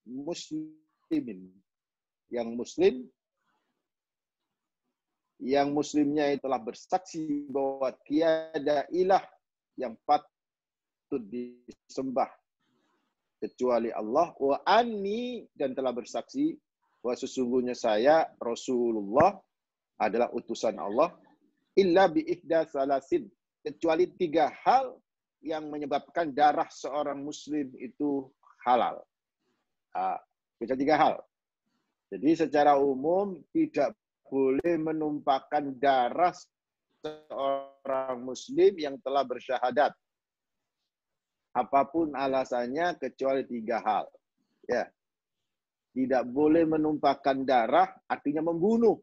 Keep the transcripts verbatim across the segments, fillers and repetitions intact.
muslimin. Yang muslim, yang muslimnya itu telah bersaksi bahwa tiada ilah yang patut disembah kecuali Allah, wa anni, dan telah bersaksi bahwa sesungguhnya saya Rasulullah adalah utusan Allah, illa bi ihda salasin, kecuali tiga hal yang menyebabkan darah seorang muslim itu halal. Nah, kecuali tiga hal. Jadi secara umum tidak boleh menumpahkan darah seorang muslim yang telah bersyahadat. Apapun alasannya kecuali tiga hal. Ya. Tidak boleh menumpahkan darah, artinya membunuh.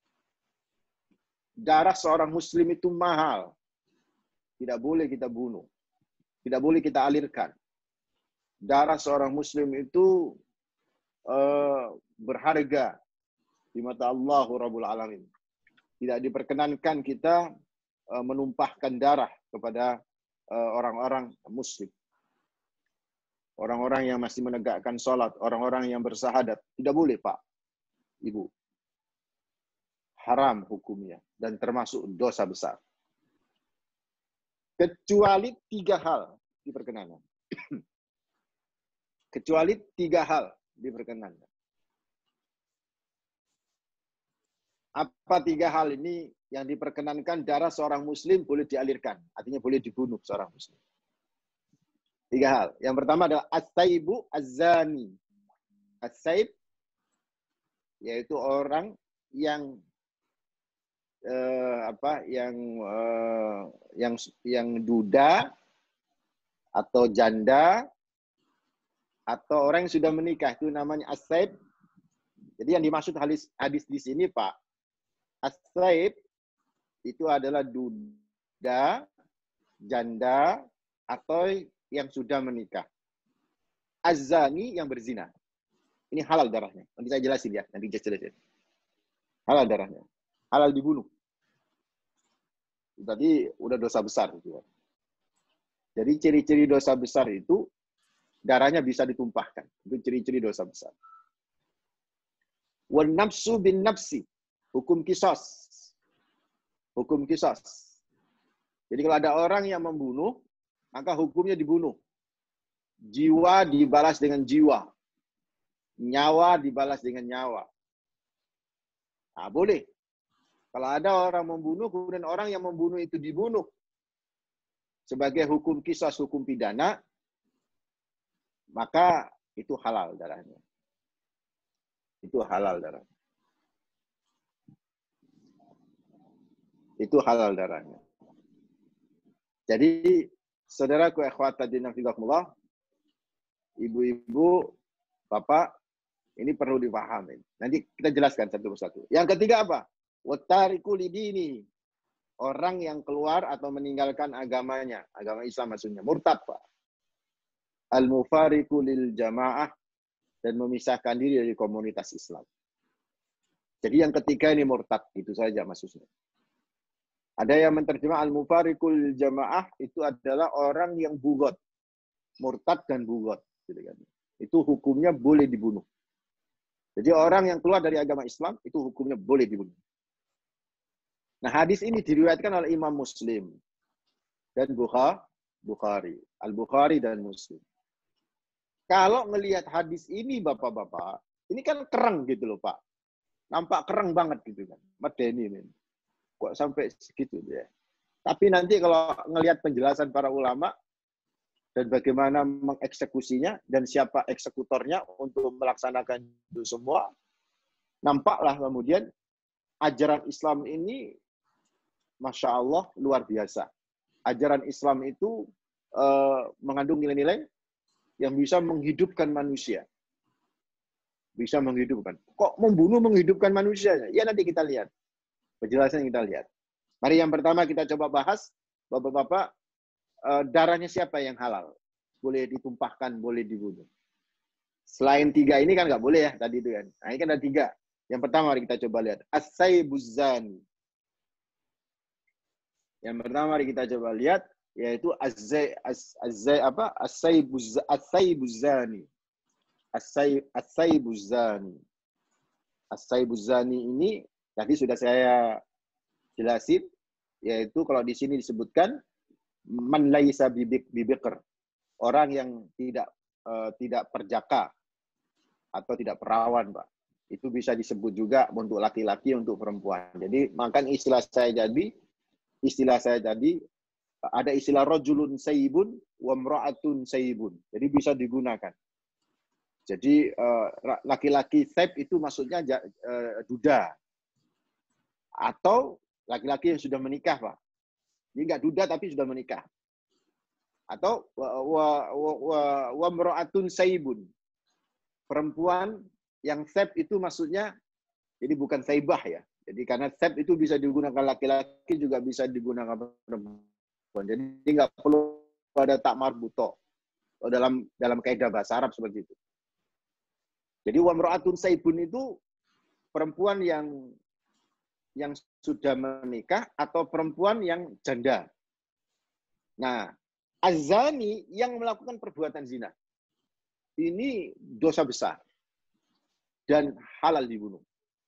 Darah seorang muslim itu mahal. Tidak boleh kita bunuh. Tidak boleh kita alirkan. Darah seorang muslim itu uh, berharga di mata Allah Rabbul Alamin. Tidak diperkenankan kita uh, menumpahkan darah kepada orang-orang uh, muslim. Orang-orang yang masih menegakkan sholat, orang-orang yang bersahadat. Tidak boleh, Pak, Ibu. Haram hukumnya. Dan termasuk dosa besar. Kecuali tiga hal diperkenankan. Kecuali tiga hal diperkenankan. Apa tiga hal ini yang diperkenankan darah seorang muslim boleh dialirkan. Artinya boleh dibunuh seorang muslim. Tiga hal. Yang pertama adalah as-saibu az-zani. As-saib yaitu orang yang eh, apa yang eh, yang yang duda atau janda atau orang yang sudah menikah, itu namanya as-saib. Jadi yang dimaksud hadis hadis di sini, Pak, as-saib itu adalah duda, janda atau yang sudah menikah. Az-zani yang berzina. Ini halal darahnya. Nanti saya jelasin ya. Nanti saya jelasin. Halal darahnya. Halal dibunuh. Tadi udah dosa besar. Jadi ciri-ciri dosa besar itu darahnya bisa ditumpahkan. Itu ciri-ciri dosa besar. Wan nafsu bin nafsi. Hukum kisos. Hukum kisos. Jadi kalau ada orang yang membunuh, maka hukumnya dibunuh. Jiwa dibalas dengan jiwa. Nyawa dibalas dengan nyawa. Nah, boleh. Kalau ada orang membunuh, kemudian orang yang membunuh itu dibunuh. Sebagai hukum kisos, hukum pidana, maka itu halal darahnya. Itu halal darahnya. Itu halal darahnya. Jadi, saudaraku ikhwatadina fillakumullah, ibu-ibu, bapak, ini perlu dipahami. Nanti kita jelaskan satu persatu. Yang ketiga apa? Watariku lidini. Orang yang keluar atau meninggalkan agamanya. Agama Islam maksudnya. Murtad, Pak. Al-mufariku lil jamaah. Dan memisahkan diri dari komunitas Islam. Jadi yang ketiga ini murtad. Itu saja maksudnya. Ada yang menerjemah al-mufarikul jamaah itu adalah orang yang bugot. Murtad dan bugot. Itu hukumnya boleh dibunuh. Jadi orang yang keluar dari agama Islam itu hukumnya boleh dibunuh. Nah, hadis ini diriwayatkan oleh Imam Muslim dan Bukhari. Al-Bukhari dan Muslim. Kalau ngelihat hadis ini Bapak-bapak, ini kan kereng gitu loh, Pak. Nampak kereng banget gitu kan. Medeni ini. Kok sampai segitu ya. Tapi nanti kalau ngelihat penjelasan para ulama dan bagaimana mengeksekusinya dan siapa eksekutornya untuk melaksanakan itu semua, nampaklah kemudian ajaran Islam ini Masya Allah luar biasa. Ajaran Islam itu uh, mengandung nilai-nilai yang bisa menghidupkan manusia. Bisa menghidupkan. Kok membunuh menghidupkan manusia? Ya nanti kita lihat. Penjelasan yang kita lihat. Mari yang pertama kita coba bahas, Bapak-bapak, eh, darahnya siapa yang halal? Boleh ditumpahkan, boleh dibunuh. Selain tiga ini kan nggak boleh ya, tadi itu kan. Nah ini kan ada tiga. Yang pertama mari kita coba lihat. As-saibuz zani. Yang pertama mari kita coba lihat, yaitu az-zai, az-zai apa? As-saibuz, as-saibuz zani. as-saibuz zani. As-saibuz zani ini tadi sudah saya jelasin, yaitu kalau di sini disebutkan man laisa bibikr, orang yang tidak uh, tidak perjaka atau tidak perawan, Pak. Itu bisa disebut juga untuk laki-laki, untuk perempuan. Jadi makan istilah saya jadi istilah saya tadi ada istilah rajulun sayyibun wa imra'atun sayyibun. Jadi bisa digunakan. Jadi laki-laki saib itu maksudnya uh, duda. Atau laki-laki yang sudah menikah, Pak. Jadi enggak duda tapi sudah menikah. Atau wa wa wa, wa imra'atun sayyibun. Perempuan yang saib itu maksudnya jadi bukan saibah ya. Jadi karena saib itu bisa digunakan laki-laki juga bisa digunakan perempuan. Jadi enggak perlu ada tak marbuto. Dalam dalam kaidah bahasa Arab seperti itu. Jadi wa imra'atun saibun itu perempuan yang yang sudah menikah atau perempuan yang janda. Nah, az-zani yang melakukan perbuatan zina. Ini dosa besar dan halal dibunuh.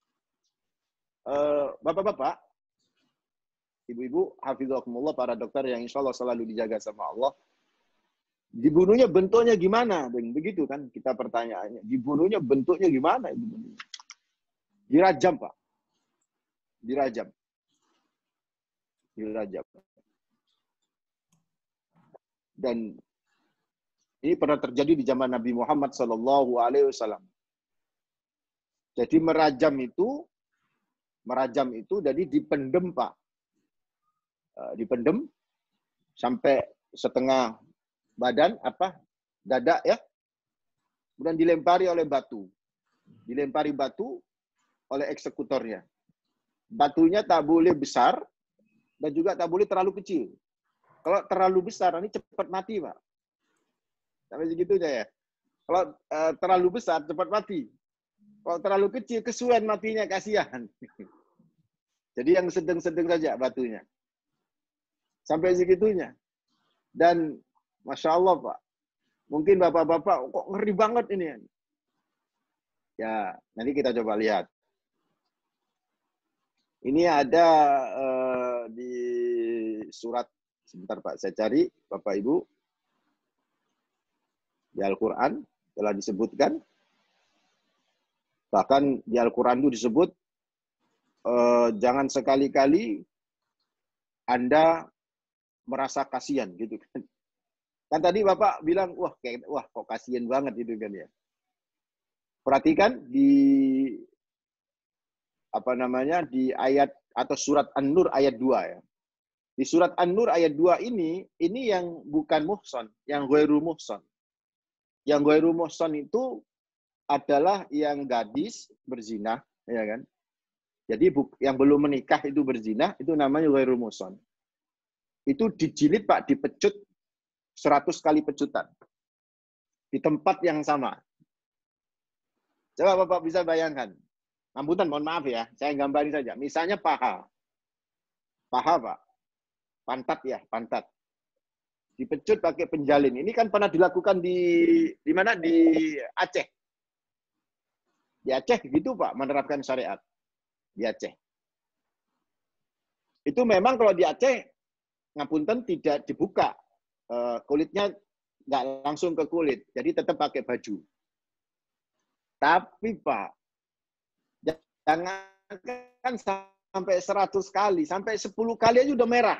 Bapak-bapak, ibu-ibu, hafizakumullah, para dokter yang insya Allah selalu dijaga sama Allah. Dibunuhnya bentuknya gimana? Begitu kan kita pertanyaannya. Dibunuhnya bentuknya gimana? Dirajam, Pak. Dirajam. Dirajam. Dan ini pernah terjadi di zaman Nabi Muhammad Sallallahu Alaihi Wasallam. Jadi merajam itu, merajam itu jadi dipendem, Pak. Dipendem sampai setengah badan, apa, dada ya. Kemudian dilempari oleh batu. Dilempari batu oleh eksekutornya. Batunya tak boleh besar dan juga tak boleh terlalu kecil. Kalau terlalu besar, ini cepat mati, Pak. Sampai segitunya ya. Kalau uh, terlalu besar, cepat mati. Kalau terlalu kecil, kesuwen matinya, kasihan. Jadi yang sedang-sedang saja batunya. Sampai segitunya. Dan Masya Allah, Pak. Mungkin bapak-bapak, kok ngeri banget ini. Ya, nanti kita coba lihat. Ini ada uh, di surat, sebentar Pak, saya cari, Bapak Ibu. Di Al-Quran telah disebutkan. Bahkan di Al-Quran itu disebut, uh, jangan sekali-kali Anda merasa kasihan, gitu kan. Kan tadi Bapak bilang, wah, kayak, wah kok kasihan banget itu kan ya. Perhatikan di apa namanya di ayat atau surat An-Nur ayat dua ya. Di surat An-Nur ayat dua ini, ini yang bukan muhsan, yang ghairu muhsan. Yang ghairu muhsan itu adalah yang gadis berzina, ya kan? Jadi yang belum menikah itu berzina, itu namanya ghairu muhsan. Itu dijilid, Pak, dipecut seratus kali pecutan. Di tempat yang sama. Coba Bapak bisa bayangkan. Ambutan, mohon maaf ya, saya gambarin saja. Misalnya paha. Paha, Pak. Pantat ya, pantat. Dipecut pakai penjalin. Ini kan pernah dilakukan di di mana? Di Aceh. Di Aceh gitu, Pak, menerapkan syariat. Di Aceh. Itu memang kalau di Aceh, ngapunten tidak dibuka. Kulitnya nggak langsung ke kulit. Jadi tetap pakai baju. Tapi, Pak, jangankan sampai seratus kali, sampai sepuluh kali aja udah merah.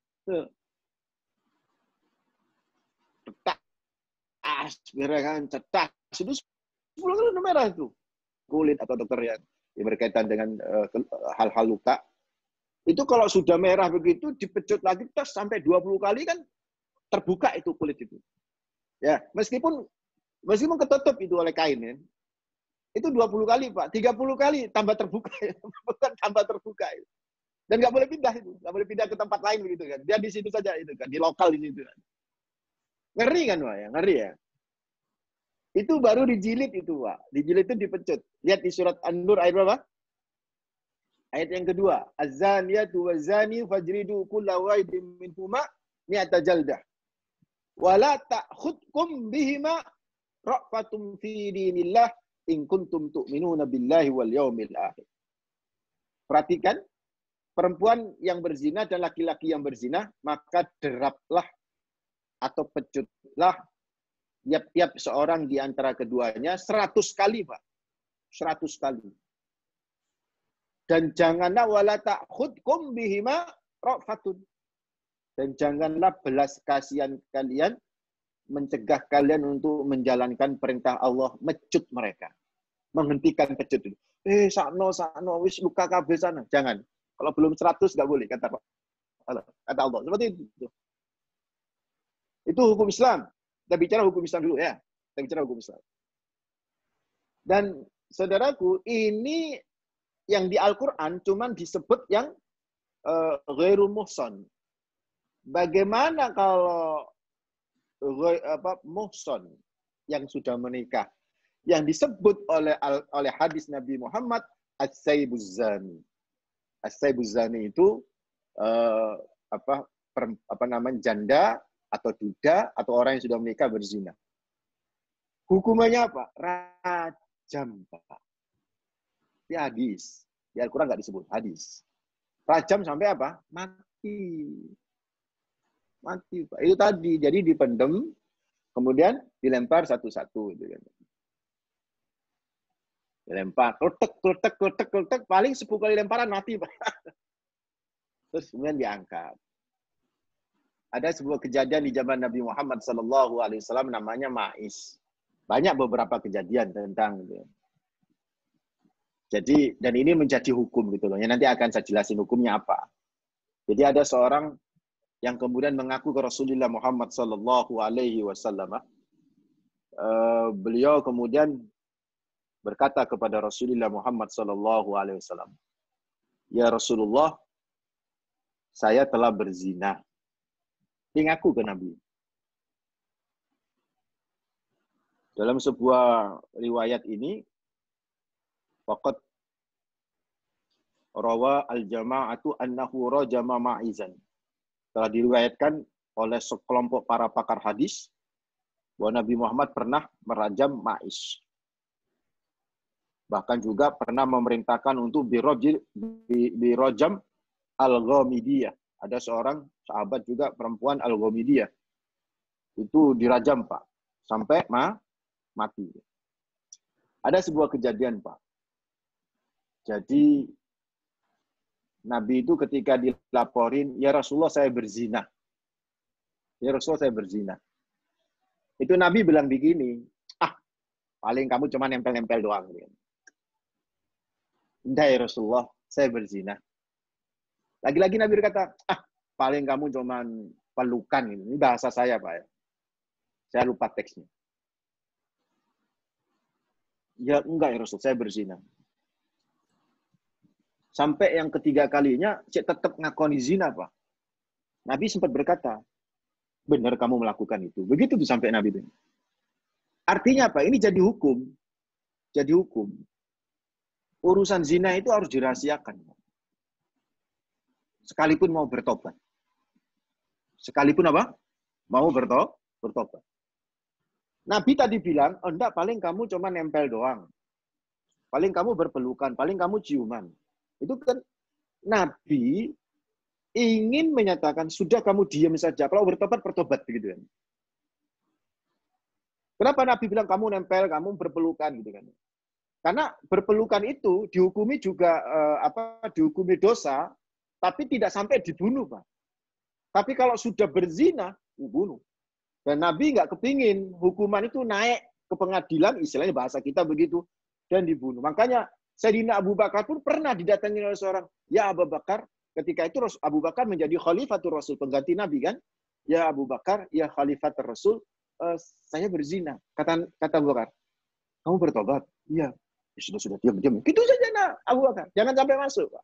Cetas, berangan cetas. Sudah sepuluh kali udah merah itu. Kulit atau dokter yang, yang berkaitan dengan hal-hal uh, luka. Itu kalau sudah merah begitu, dipecut lagi, terus sampai dua puluh kali kan terbuka itu kulit itu. Ya, meskipun meskipun ketutup itu oleh kain ya. Itu dua puluh kali, Pak. tiga puluh kali tambah terbuka. Bukan tambah terbuka. Dan nggak boleh pindah itu. Nggak boleh pindah ke tempat lain begitu kan. Dia di situ saja itu kan. Di lokal di situ kan. Ngeri kan, Pak ya? Ngeri ya. Itu baru dijilid itu, Pak. Dijilid itu dipecut. Lihat di surat An-Nur ayat berapa? Ayat yang kedua. Az-zaniyatu waz-zani fajridu kulla wahidin minhuma mi'ata jaldah. Wala ta'khudkum bihima ra'fatum fi dinillah in kuntum tu'minuna billahi wal yaumil akhir. Perhatikan, perempuan yang berzina dan laki-laki yang berzina, maka deraplah atau pecutlah tiap-tiap seorang di antara keduanya seratus kali, Pak. Seratus kali. Dan janganlah wala ta'khudkum bihima ra'fatun. Dan janganlah belas kasihan kalian mencegah kalian untuk menjalankan perintah Allah, mecut mereka. Menghentikan pecut itu. Eh, sakno, sakno, wis luka kabeh sana. Jangan. Kalau belum seratus nggak boleh, kata Allah. Kata Allah. Seperti itu. Itu hukum Islam. Kita bicara hukum Islam dulu ya. Kita bicara hukum Islam. Dan saudaraku, ini yang di Al-Quran cuman disebut yang uh, ghairu muhsan. Bagaimana kalau apa muhsan yang sudah menikah, yang disebut oleh oleh hadis Nabi Muhammad as-saybuz zani. As-saybuz zani itu uh, apa per, apa namanya janda atau duda atau orang yang sudah menikah berzina. Hukumannya apa? Rajam, Pak. Di hadis. Di Al-Quran nggak disebut hadis. Rajam sampai apa? Mati. Mati, Pak. Itu tadi. Jadi dipendem, kemudian dilempar satu-satu. Dilempar. Kletek, kletek, kletek, kletek. Paling sepuluh kali lemparan mati, Pak. Terus kemudian diangkat. Ada sebuah kejadian di zaman Nabi Muhammad Sallallahu Alaihi Wasallam namanya Ma'is. Banyak beberapa kejadian tentang itu. Jadi, dan ini menjadi hukum gitu loh. Ya, nanti akan saya jelasin hukumnya apa. Jadi ada seorang yang kemudian mengaku ke Rasulullah Muhammad Sallallahu Alaihi Wasallam. Uh, beliau kemudian berkata kepada Rasulullah Muhammad Sallallahu Alaihi Wasallam, ya Rasulullah, saya telah berzina. Dia ngaku ke Nabi. Dalam sebuah riwayat ini, faqad rawa al-jama'atu annahu rajama ma'izan. Telah diriwayatkan oleh sekelompok para pakar hadis bahwa Nabi Muhammad pernah merajam Ma'iz. Bahkan juga pernah memerintahkan untuk birojam al-Ghamidiyah. Ada seorang sahabat juga perempuan al-Ghamidiyah. Itu dirajam, Pak. Sampai ma mati. Ada sebuah kejadian, Pak. Jadi Nabi itu ketika dilaporin, ya Rasulullah saya berzina. Ya Rasulullah saya berzina. Itu Nabi bilang begini, ah paling kamu cuma nempel-nempel doang. Enggak ya Rasulullah, saya berzina. Lagi-lagi Nabi berkata, ah paling kamu cuma pelukan. Ini bahasa saya, Pak. Ya. Saya lupa teksnya. Ya enggak ya Rasul, saya berzina. Sampai yang ketiga kalinya, saya tetap ngakoni zina, Pak. Nabi sempat berkata, benar kamu melakukan itu. Begitu tuh sampai Nabi itu. Artinya apa? Ini jadi hukum. Jadi hukum. Urusan zina itu harus dirahasiakan. Sekalipun mau bertobat. Sekalipun apa? Mau berto bertobat. Nabi tadi bilang, oh, enggak, paling kamu cuma nempel doang. Paling kamu berpelukan, paling kamu ciuman. Itu kan Nabi ingin menyatakan, sudah kamu diam saja. Kalau bertobat, bertobat. Begitu kan. Kenapa Nabi bilang kamu nempel, kamu berpelukan gitu kan? Karena berpelukan itu dihukumi juga eh, apa? Dihukumi dosa, tapi tidak sampai dibunuh, Pak. Tapi kalau sudah berzina, dibunuh. Dan Nabi nggak kepingin hukuman itu naik ke pengadilan, istilahnya bahasa kita begitu, dan dibunuh. Makanya Sayyidina Abu Bakar pun pernah didatangi oleh seorang, ya Abu Bakar, ketika itu Abu Bakar menjadi khalifatul Rasul, pengganti Nabi kan? Ya Abu Bakar, ya khalifatul Rasul, uh, saya berzina. Kata kata Abu Bakar, kamu bertobat? Iya. Ya, sudah sudah diam diam. Gitu saja nah, Abu Bakar, jangan sampai masuk, Pak.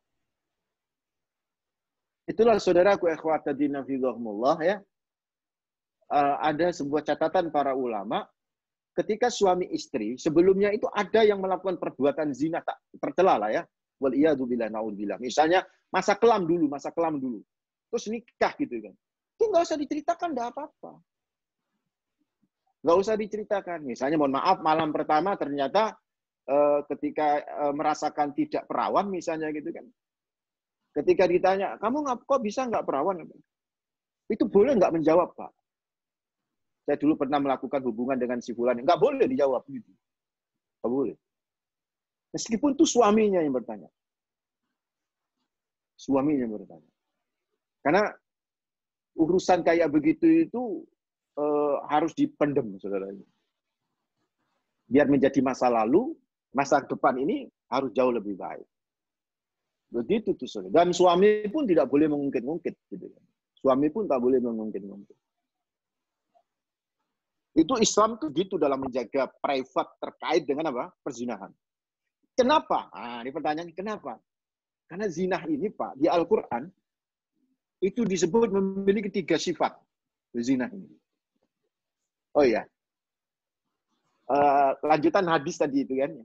Itulah saudaraku ikhwatadina fidhahumullah ya. Uh, ada sebuah catatan para ulama. Ketika suami istri, sebelumnya itu ada yang melakukan perbuatan zina tak tercela lah ya. Wal iyadu billah naudzubillah. Misalnya masa kelam dulu, masa kelam dulu. Terus nikah gitu kan. Itu nggak usah diceritakan, nggak apa-apa. Nggak usah diceritakan. Misalnya, mohon maaf, malam pertama ternyata eh, ketika eh, merasakan tidak perawan, misalnya gitu kan. Ketika ditanya, kamu nggak kok bisa nggak perawan? Itu boleh nggak menjawab, Pak? Saya dulu pernah melakukan hubungan dengan si fulan. Nggak boleh dijawab gitu. Nggak boleh. Meskipun itu suaminya yang bertanya. Suaminya yang bertanya. Karena urusan kayak begitu itu eh, harus dipendem, saudara. Biar menjadi masa lalu, masa depan ini harus jauh lebih baik. Begitu tuh, saudara. Dan suami pun tidak boleh mengungkit-ungkit. Gitu. Suami pun tak boleh mengungkit-ungkit. Itu Islam tuh gitu dalam menjaga private terkait dengan apa? Perzinahan. Kenapa? Nah, ini pertanyaannya kenapa? Karena zina ini, Pak, di Al-Quran itu disebut memiliki tiga sifat zina ini. Oh iya. Uh, lanjutan hadis tadi itu kan.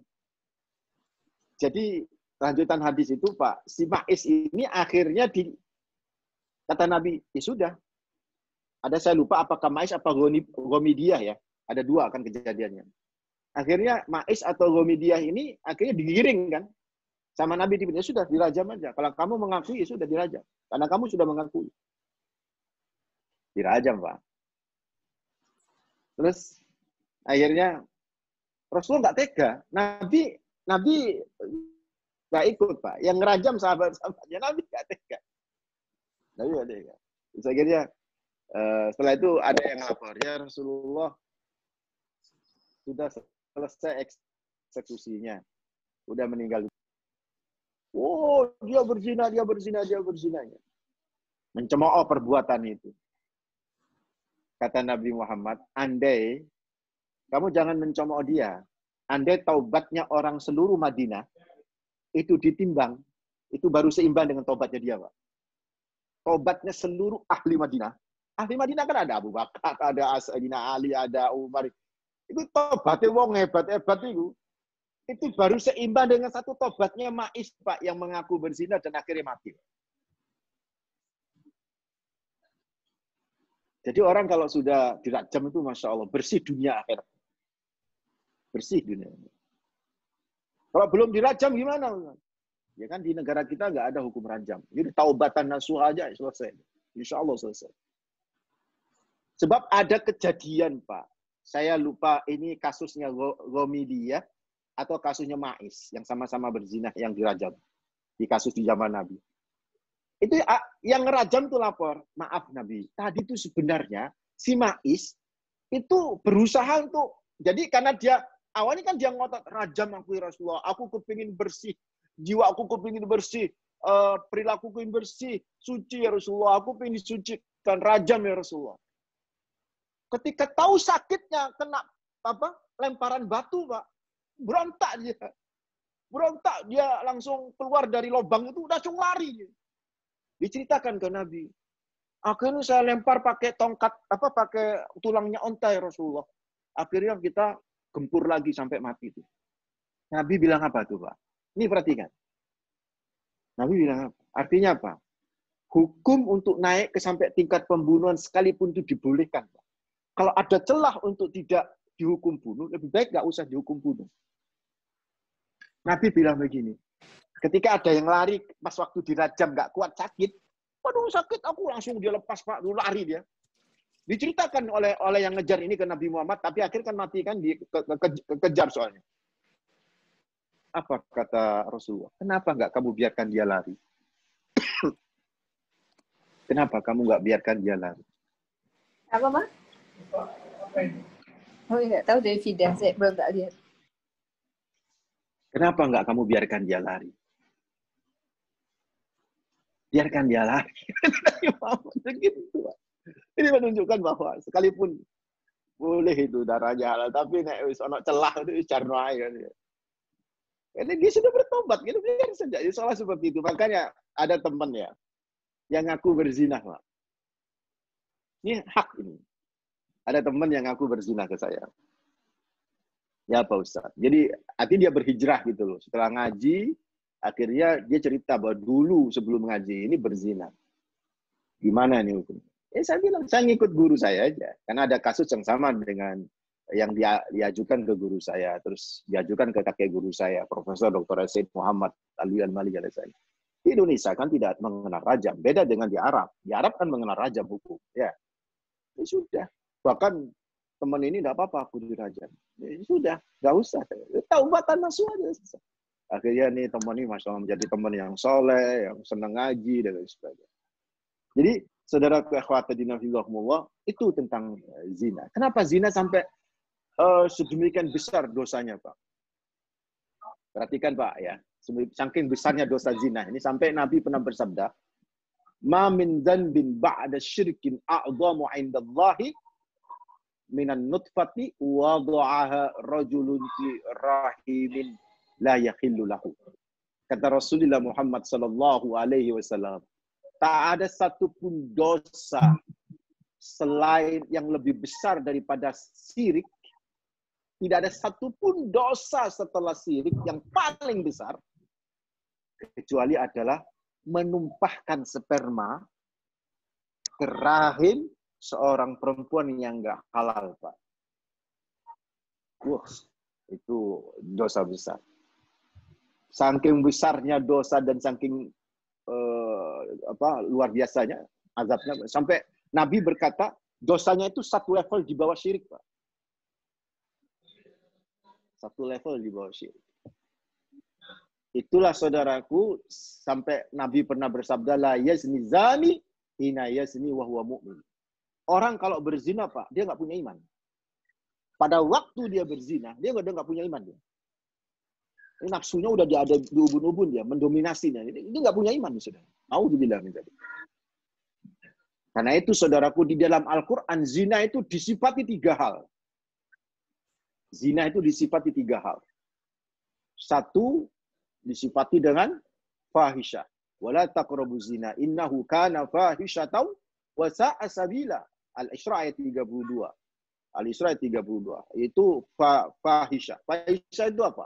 Jadi lanjutan hadis itu, Pak, si Ma'is ini akhirnya di kata Nabi, ya sudah. Ada saya lupa apakah Ma'is apa Gomidiyah ya. Ada dua akan kejadiannya. Akhirnya Ma'is atau Gomidiyah ini akhirnya digiring kan. Sama Nabi di ya sudah dirajam aja. Kalau kamu mengakui ya sudah dirajam. Karena kamu sudah mengakui. Dirajam, Pak. Terus akhirnya Rasulullah nggak tega. Nabi Nabi nggak ikut, Pak. Yang ngerajam sahabat-sahabatnya Nabi nggak tega. Nabi nggak tega. Terus akhirnya Uh, setelah itu ada yang lapor, ya Rasulullah sudah selesai eksekusinya, sudah meninggal. Oh, dia berzina, dia berzina, dia berzina. Mencemooh perbuatan itu. Kata Nabi Muhammad, andai kamu jangan mencemooh dia, andai taubatnya orang seluruh Madinah itu ditimbang, itu baru seimbang dengan taubatnya dia, Pak. Taubatnya seluruh ahli Madinah. Ahli Madinah kan ada Abu Bakar, ada Sayyidina Ali, ada Umar. Itu tobatnya wong hebat-hebat itu. Itu baru seimbang dengan satu tobatnya Ma'is, Pak, yang mengaku berzina dan akhirnya mati. Jadi orang kalau sudah dirajam itu Masya Allah, bersih dunia akhirat. Bersih dunia. Kalau belum dirajam gimana? Ya kan di negara kita nggak ada hukum rajam. Jadi taubatan nasuh aja selesai. Insya Allah selesai. Sebab ada kejadian, Pak. Saya lupa ini kasusnya Gomidiyah atau kasusnya Ma'is yang sama-sama berzina yang dirajam di kasus di zaman Nabi. Itu yang ngerajam tuh lapor, maaf Nabi. Tadi itu sebenarnya si Ma'is itu berusaha untuk jadi karena dia awalnya kan dia ngotot rajam aku ya Rasulullah, aku kepingin bersih, jiwa aku kepingin bersih, uh, perilaku kepingin bersih, suci ya Rasulullah, aku pengen disucikan, rajam ya Rasulullah. Ketika tahu sakitnya kena apa lemparan batu, Pak, berontak dia. Berontak dia langsung keluar dari lubang itu langsung lari. Diceritakan ke Nabi. Akhirnya saya lempar pakai tongkat apa pakai tulangnya onta ya Rasulullah. Akhirnya kita gempur lagi sampai mati itu. Nabi bilang apa tuh, Pak? Ini perhatikan. Nabi bilang apa? Artinya apa? Hukum untuk naik ke sampai tingkat pembunuhan sekalipun itu dibolehkan, Pak. Kalau ada celah untuk tidak dihukum bunuh, lebih baik nggak usah dihukum bunuh. Nabi bilang begini, ketika ada yang lari pas waktu dirajam nggak kuat sakit, waduh sakit aku langsung dia lepas Pak, dulu lari dia. Diceritakan oleh oleh yang ngejar ini ke Nabi Muhammad, tapi akhirnya kan mati kan di, ke, ke, ke, kejar soalnya. Apa kata Rasulullah? Kenapa nggak kamu biarkan dia lari? Kenapa kamu nggak biarkan dia lari? Apa, Mas? Oh, nggak tahu dari Fidah, saya belum tak lihat. Kenapa nggak kamu biarkan dia lari? Biarkan dia lari. Ini menunjukkan bahwa sekalipun boleh itu darahnya halal, tapi nek wis ana celah itu jarno ae kan. Ini dia sudah bertobat, gitu biar saja. Salah seperti itu. Makanya ada teman ya yang ngaku berzina, Pak. Ini hak ini. Ada teman yang ngaku berzina ke saya. Ya Pak Ustadz. Jadi artinya dia berhijrah gitu loh. Setelah ngaji, akhirnya dia cerita bahwa dulu sebelum ngaji ini berzina. Gimana nih hukum? Eh saya bilang, saya ngikut guru saya aja. Karena ada kasus yang sama dengan yang dia diajukan ke guru saya, terus diajukan ke kakek guru saya, Profesor Doktor Said Muhammad Alwi Al-Malik Al-Asani. Di Indonesia kan tidak mengenal rajam, beda dengan di Arab. Di Arab kan mengenal rajam hukum, ya. Ya sudah. Bahkan teman ini tidak apa-apa aku dirajam. Ya sudah, nggak usah. Taubatan masuk aja. Akhirnya nih teman ini masya Allah menjadi teman yang soleh, yang senang ngaji dan lain sebagainya. Jadi saudara ikhwatadina fillah, itu tentang zina. Kenapa zina sampai Uh, sedemikian besar dosanya, Pak? Perhatikan, Pak, ya. Saking besarnya dosa zina ini sampai Nabi pernah bersabda, "Ma min dzanbin ba'da syirkin a'dhamu 'indallahi minan nutfati wada'aha rajulun fi rahimin la yakhillu lahu." Kata Rasulullah Muhammad sallallahu alaihi wasallam, tak ada satupun dosa selain yang lebih besar daripada syirik. Tidak ada satupun dosa setelah syirik yang paling besar kecuali adalah menumpahkan sperma ke rahim seorang perempuan yang enggak halal, Pak. Wah, itu dosa besar. Saking besarnya dosa dan saking eh, apa luar biasanya azabnya sampai Nabi berkata dosanya itu satu level di bawah syirik, Pak. Satu level di bawah syirik. Itulah saudaraku, sampai Nabi pernah bersabda, la yazni zani hina yazni wa huwa mu'min. Orang kalau berzina, Pak, dia nggak punya iman. Pada waktu dia berzina, dia nggak nggak punya iman. Dia. Nafsunya udah dia ada di ubun-ubun dia, mendominasinya. Dia nggak punya iman, saudara. Auzubillah min dzalik. Karena itu, saudaraku, di dalam Al-Quran, zina itu disifati tiga hal. Zina itu disifati tiga hal. Satu, disifati dengan fahisyah. Wala taqrabu zina innahu kana fahisyatan wa sa'a sabila. Al-Isra ayat tiga puluh dua. Al-Isra ayat tiga puluh dua. Itu fa fahisyah. Fahisyah itu apa?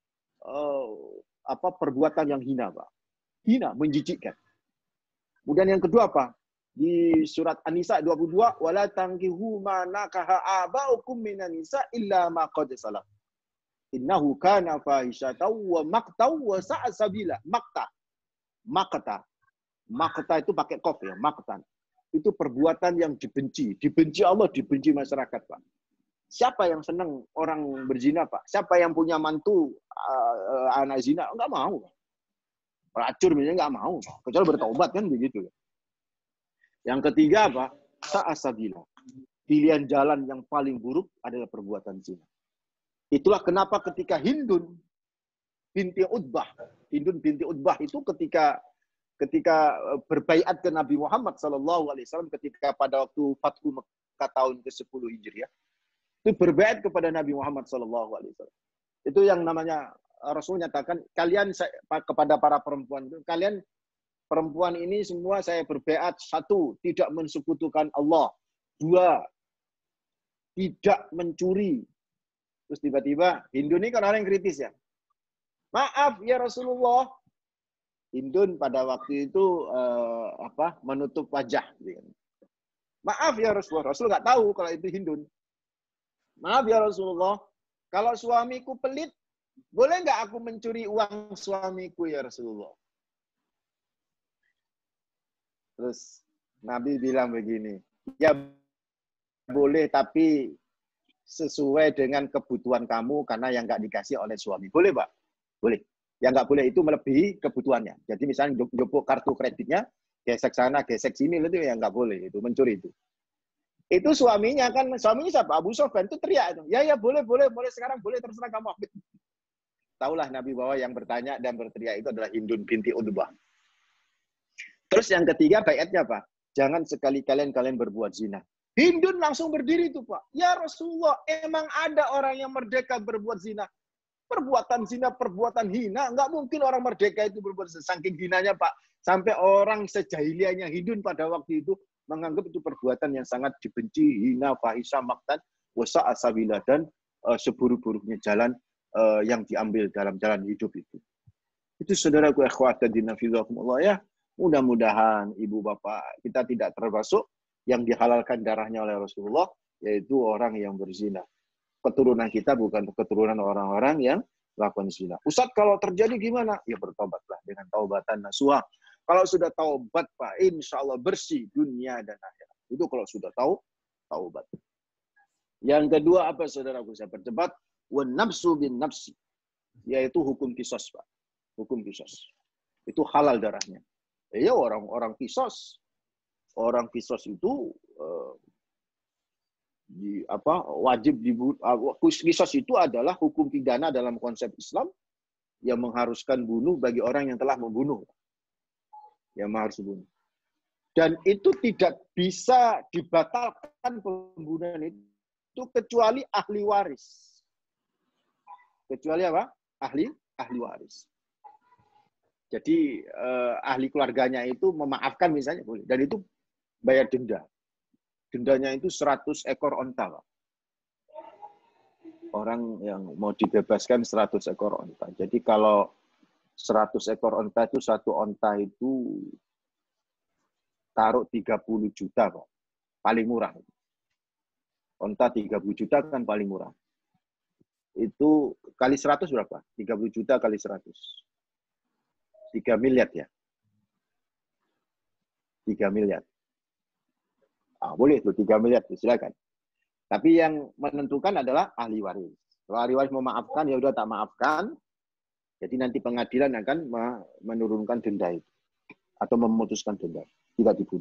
Uh, apa perbuatan yang hina, Pak. Hina, menjijikkan. Kemudian yang kedua apa? Di surat An-Nisa dua puluh dua, wala tankihu ma nakaha aba'ukum minan nisa illa ma qad salaf. Innahu kana fahisyatan wa maqtaw wa sa'a sabila. Maqta. Maqta. Maqta itu pakai qaf ya, maqtan. Itu perbuatan yang dibenci, dibenci Allah, dibenci masyarakat, Pak. Siapa yang senang orang berzina, Pak? Siapa yang punya mantu uh, anak zina? Enggak mau. Pelacur misalnya enggak mau, Pak. Kecuali bertaubat kan begitu. Yang ketiga apa? Sa'asabila. Pilihan jalan yang paling buruk adalah perbuatan zina. Itulah kenapa ketika Hindun binti Utbah, Hindun binti Utbah itu ketika ketika berbaiat ke Nabi Muhammad sallallahu alaihi wasallam ketika pada waktu Fathu Mekah tahun ke sepuluh Hijriah, itu berbaiat kepada Nabi Muhammad sallallahu alaihi wasallam. Itu yang namanya Rasul nyatakan, kalian kepada para perempuan itu, kalian perempuan ini semua saya berbaiat, satu, tidak mensekutukan Allah. Dua, tidak mencuri. Terus tiba-tiba, Hindu ini kan orang yang kritis ya. Maaf ya Rasulullah. Hindun pada waktu itu eh, apa menutup wajah. Maaf ya Rasulullah. Rasul nggak tahu kalau itu Hindun. Maaf ya Rasulullah. Kalau suamiku pelit, boleh nggak aku mencuri uang suamiku ya Rasulullah? Terus Nabi bilang begini, ya boleh tapi sesuai dengan kebutuhan kamu karena yang nggak dikasih oleh suami. Boleh, Pak? Boleh. Yang nggak boleh itu melebihi kebutuhannya. Jadi misalnya jupuk kartu kreditnya, gesek sana, gesek sini, itu yang nggak boleh, itu mencuri itu. Itu suaminya kan, suaminya siapa? Abu Sofyan itu teriak itu. Ya, ya boleh, boleh, boleh sekarang, boleh terserah kamu. Taulah Nabi bahwa yang bertanya dan berteriak itu adalah Hindun binti Utbah. Terus yang ketiga baiatnya apa? Jangan sekali-kalian kalian berbuat zina. Hindun langsung berdiri itu, Pak. Ya Rasulullah, emang ada orang yang merdeka berbuat zina. Perbuatan zina, perbuatan hina. Nggak mungkin orang merdeka itu berbuat zina. Saking hinanya, Pak. Sampai orang sejahiliahnya Hindun pada waktu itu menganggap itu perbuatan yang sangat dibenci, hina, fahisha, maktan, wasa, asabila, dan uh, seburuk-buruknya jalan uh, yang diambil dalam jalan hidup itu. Itu saudaraku ikhwatan dinna fillah ya. Mudah-mudahan ibu bapak kita tidak termasuk yang dihalalkan darahnya oleh Rasulullah, yaitu orang yang berzina. keturunan kita bukan keturunan orang-orang yang melakukan zina. Ustaz, kalau terjadi gimana? Ya bertobatlah dengan taubatan nasuha. Kalau sudah taubat, Pak, insya Allah bersih dunia dan akhirat. Itu kalau sudah tahu, taubat. Yang kedua apa, saudaraku? Saya percepat. Wa nafsu bin nafsi. Yaitu hukum kisos, Pak. Hukum kisos. Itu halal darahnya. Ya orang-orang kisos. Orang kisos itu eh, di, apa, wajib dibunuh. Kisos itu adalah hukum pidana dalam konsep Islam yang mengharuskan bunuh bagi orang yang telah membunuh. Yang harus bunuh. Dan itu tidak bisa dibatalkan pembunuhan itu. Itu kecuali ahli waris. Kecuali apa? Ahli ahli waris. Jadi eh, ahli keluarganya itu memaafkan misalnya boleh. Dan itu bayar denda. Dendanya itu seratus ekor onta, Pak. Orang yang mau dibebaskan seratus ekor onta. Jadi kalau seratus ekor onta itu, satu onta itu taruh tiga puluh juta, Pak. Paling murah. Onta tiga puluh juta kan paling murah. Itu kali seratus berapa? tiga puluh juta kali seratus. tiga miliar ya? tiga miliar. Ah, boleh tuh tiga miliar, silakan. Tapi yang menentukan adalah ahli waris. Kalau ahli waris memaafkan, ya udah tak maafkan. Jadi nanti pengadilan akan menurunkan denda itu. Atau memutuskan denda. Tidak dibunuh.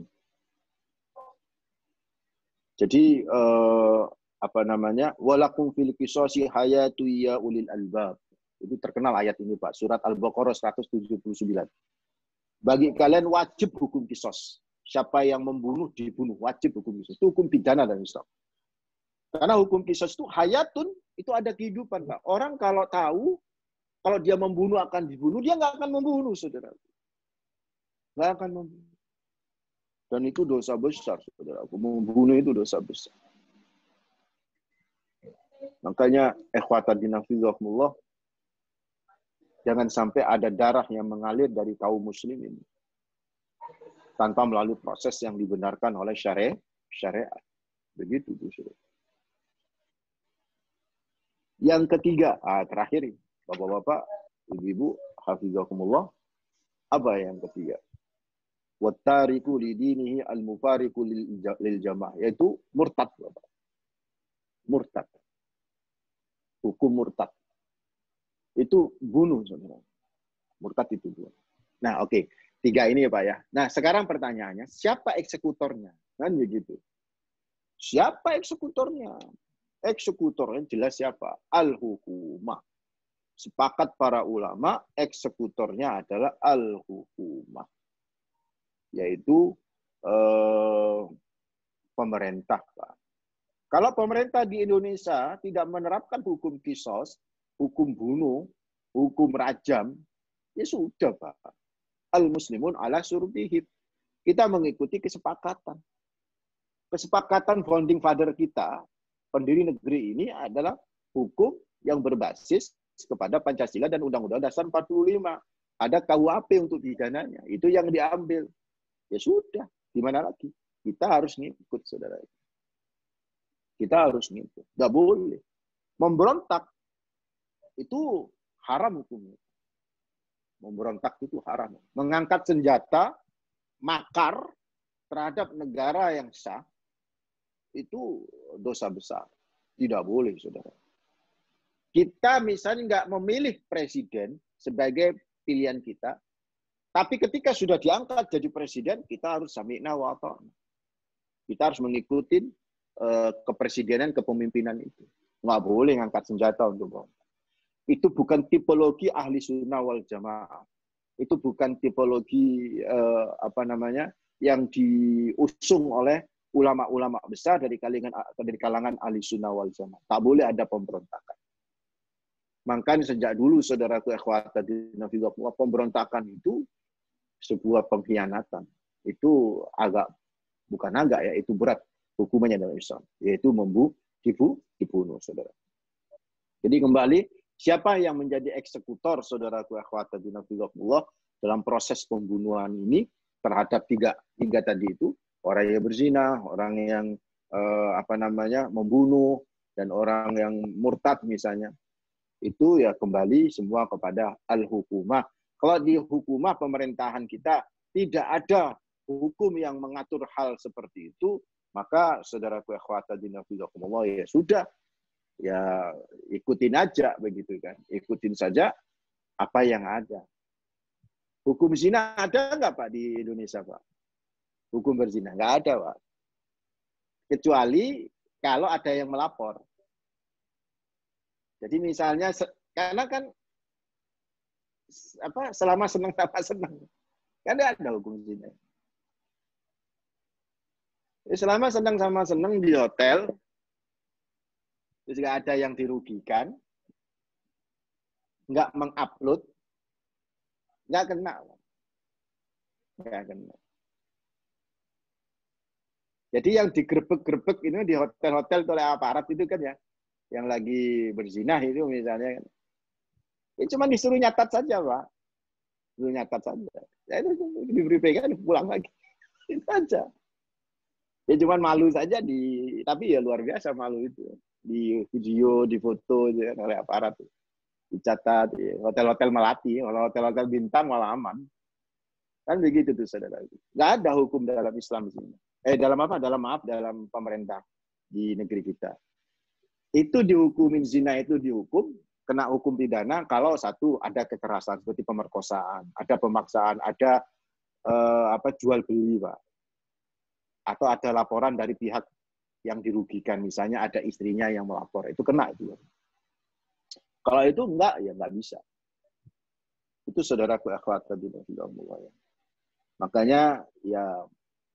Jadi eh, apa namanya? Walakum fil qisasi hayatu ya ulil albab. Itu terkenal ayat ini, Pak. Surat Al-Baqarah seratus tujuh puluh sembilan. Bagi kalian wajib hukum qisas. Siapa yang membunuh dibunuh, wajib hukum qisas. Itu hukum pidana dalam Islam. Karena hukum qisas itu hayatun, itu ada kehidupan, Pak. Orang kalau tahu kalau dia membunuh akan dibunuh, dia nggak akan membunuh, saudara. Nggak akan membunuh. Dan itu dosa besar, saudara. Membunuh itu dosa besar. Makanya, ikhwatan dinafidzakumullah, jangan sampai ada darah yang mengalir dari kaum muslimin tanpa melalui proses yang dibenarkan oleh syariat. syariat. Begitu, saudara. Yang ketiga, ah, terakhir, bapak-bapak, ibu-ibu, hafizakumullah, apa yang ketiga? Wattariku lidinihi al-mufariku lil jamaah, yaitu murtad. Murtad. Hukum murtad. Itu bunuh, saudara. Murtad itu bunuh. Nah, oke. Okay. Tiga ini ya, Pak ya. Nah, sekarang pertanyaannya, siapa eksekutornya? Kan begitu. Siapa eksekutornya? Eksekutornya jelas siapa? Al-hukumah. Sepakat para ulama, eksekutornya adalah al-hukumah. Yaitu eh, pemerintah, Pak. Kalau pemerintah di Indonesia tidak menerapkan hukum qisas, hukum bunuh, hukum rajam, ya sudah, Pak. Al-muslimun ala surutihim. Kita mengikuti kesepakatan. Kesepakatan founding father kita, pendiri negeri ini adalah hukum yang berbasis kepada Pancasila dan Undang-Undang Dasar empat puluh lima. Ada K U H P untuk pidananya. Itu yang diambil. Ya sudah, gimana lagi? Kita harus ngikut, saudara. Kita harus ngikut. Nggak boleh. Memberontak itu haram hukumnya. Memberontak itu haram. Mengangkat senjata, makar terhadap negara yang sah, itu dosa besar. Tidak boleh, saudara. Kita misalnya nggak memilih presiden sebagai pilihan kita, tapi ketika sudah diangkat jadi presiden, kita harus sami'na wa ata'na. Kita harus mengikuti uh, kepresidenan, kepemimpinan itu. Nggak boleh ngangkat senjata untuk berontak. Itu bukan tipologi ahli sunnah wal jamaah. Itu bukan tipologi uh, apa namanya yang diusung oleh ulama-ulama besar dari kalangan dari kalangan ahli sunnah wal jamaah. Tak boleh ada pemberontakan. Makanya sejak dulu, saudaraku ikhwatan dinafidzakumullah, pemberontakan itu sebuah pengkhianatan. Itu agak, bukan agak ya, itu berat hukumannya dalam Islam. Yaitu membunuh, dibunuh, saudara. Jadi kembali, siapa yang menjadi eksekutor, saudaraku ikhwatan dinafidzakumullah, dalam proses pembunuhan ini terhadap tiga, tiga tadi itu, orang yang berzina, orang yang eh, apa namanya membunuh, dan orang yang murtad misalnya, itu ya kembali semua kepada al-hukumah. Kalau di hukumah pemerintahan kita tidak ada hukum yang mengatur hal seperti itu, maka saudaraku akhwatadina fillakumullah, ya sudah, ya ikutin aja begitu kan. Ikutin saja apa yang ada. Hukum zina ada nggak Pak di Indonesia Pak? Hukum berzina nggak ada Pak. Kecuali kalau ada yang melapor. Jadi misalnya karena kan apa selama senang sama senang kan ada hukum zina. Selama senang sama senang di hotel, terus nggak ada yang dirugikan, nggak mengupload, nggak kena, nggak kena. Jadi yang digerebek-gerebek ini di hotel-hotel oleh aparat itu kan ya, yang lagi berzinah itu misalnya kan, ya cuma disuruh nyatat saja Pak, disuruh nyatat saja, ya itu diberi pegangan pulang lagi, itu aja. Ya cuma malu saja di, tapi ya luar biasa malu itu di video, di foto ya, oleh aparat, dicatat. Ya. Hotel-hotel melati, kalau hotel-hotel bintang malah aman, kan begitu tuh saudara. Nggak ada hukum dalam Islam sini. Eh dalam apa? Dalam maaf dalam pemerintah di negeri kita. Itu dihukumin zina itu dihukum kena hukum pidana kalau satu ada kekerasan seperti pemerkosaan, ada pemaksaan, ada eh, apa jual beli Pak. Atau ada laporan dari pihak yang dirugikan, misalnya ada istrinya yang melapor, itu kena itu. Kalau itu enggak, ya enggak bisa. Itu saudaraku akhwat tadi. Makanya ya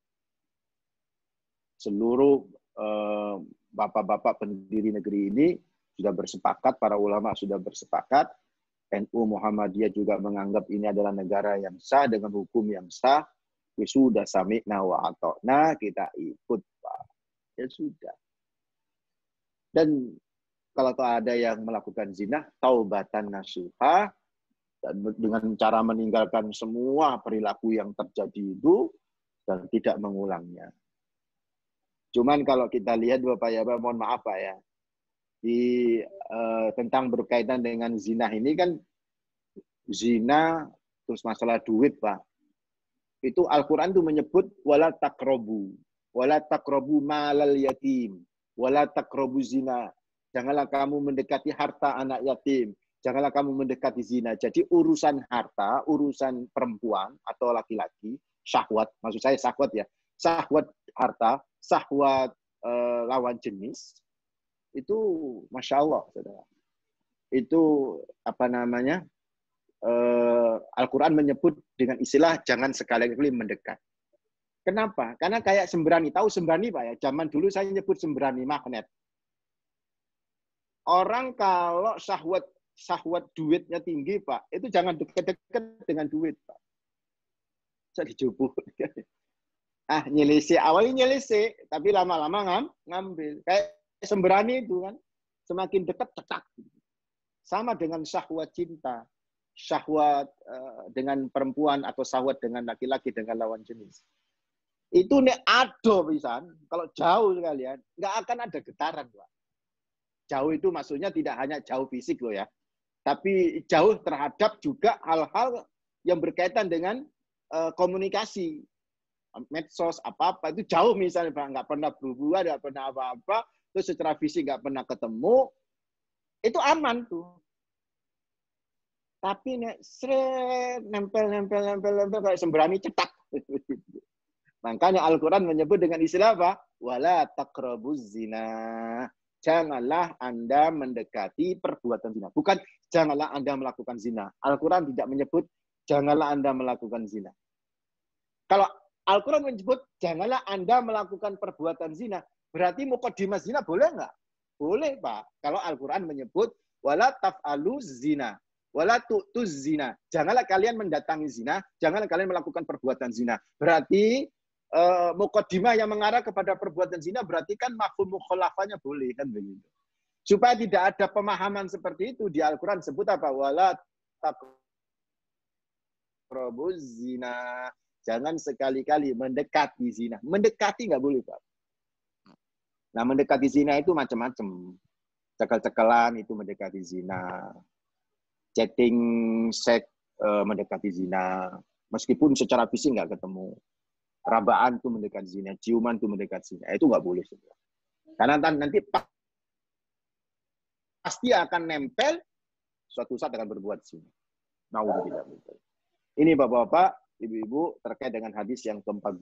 seluruh eh, bapak-bapak pendiri negeri ini sudah bersepakat, para ulama sudah bersepakat, N U Muhammadiyah juga menganggap ini adalah negara yang sah dengan hukum yang sah. Ya sudah sami'na wa ata'na, kita ikut Pak. Ya sudah. Dan kalau ada yang melakukan zina, taubatan nasuha, dan dengan cara meninggalkan semua perilaku yang terjadi itu dan tidak mengulangnya. Cuman kalau kita lihat Bapak ya, mohon maaf Pak ya, di eh, tentang berkaitan dengan zina ini kan zina terus masalah duit Pak. Itu Al-Quran itu menyebut wala takrobu, wala takrobu malal yatim, wala takrobu zina. Janganlah kamu mendekati harta anak yatim, janganlah kamu mendekati zina. Jadi urusan harta, urusan perempuan atau laki-laki, syahwat, maksud saya syahwat ya, syahwat harta, syahwat eh, lawan jenis, itu masya Allah, saudara. Itu apa namanya? Uh, Al-Quran menyebut dengan istilah jangan sekali-kali mendekat. Kenapa? Karena kayak sembrani. Tahu sembrani Pak ya? Zaman dulu saya nyebut sembrani magnet. Orang kalau syahwat syahwat duitnya tinggi Pak, itu jangan dekat-dekat dengan duit Pak. Saya dijubuh. Ah nyelisi, awalnya nyelisi, tapi lama-lama ngam, ngambil. Kayak sembrani itu kan, semakin dekat cetak. Sama dengan syahwat cinta. Syahwat uh, dengan perempuan atau syahwat dengan laki-laki dengan lawan jenis. Itu nek ado pisan, kalau jauh sekalian, nggak akan ada getaran, Pak. Jauh itu maksudnya tidak hanya jauh fisik loh ya, tapi jauh terhadap juga hal-hal yang berkaitan dengan uh, komunikasi, medsos apa-apa itu jauh misalnya, Pak, nggak pernah berhubungan, nggak pernah apa-apa, terus secara fisik nggak pernah ketemu, itu aman tuh. Tapi nek seret nempel nempel nempel nempel kayak sembrani cetak. Makanya Al-Qur'an menyebut dengan istilah apa? Wala taqrabuz zina. Janganlah Anda mendekati perbuatan zina. Bukan janganlah Anda melakukan zina. Al-Qur'an tidak menyebut janganlah Anda melakukan zina. Kalau Al-Qur'an menyebut janganlah Anda melakukan perbuatan zina, berarti muqaddimah zina boleh enggak? Boleh, Pak. Kalau Al-Qur'an menyebut wala taf'alu zina. Wala tu'tuz zina. Janganlah kalian mendatangi zina, janganlah kalian melakukan perbuatan zina. Berarti uh, muqaddimah yang mengarah kepada perbuatan zina berarti kan mafhum mukhalafahnya boleh kan begitu. Supaya tidak ada pemahaman seperti itu di Al-Qur'an sebut apa? Wala taqrabuz zina. Jangan sekali-kali mendekati zina. Mendekati nggak boleh, Pak. Nah, mendekati zina itu macam-macam. Cekal-cekalan itu mendekati zina. Chatting seks uh, mendekati zina. Meskipun secara fisik nggak ketemu. Rabaan itu mendekati zina. Ciuman itu mendekati zina. Itu nggak boleh. Karena nanti pasti akan nempel, suatu saat akan berbuat zina. Naudzubillah. Ini Bapak-bapak, Ibu-ibu, terkait dengan hadis yang keempat